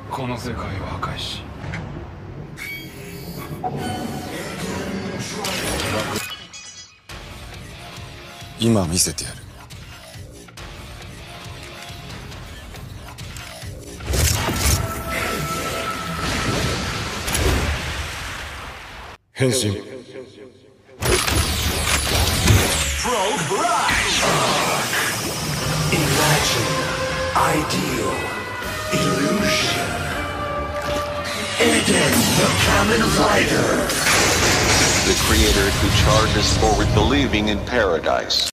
この世界を破壊し今見せてやる。変身。 Imagine ideal illusion. Eden, the Kamen Rider. The creator who charged us forward believing in paradise.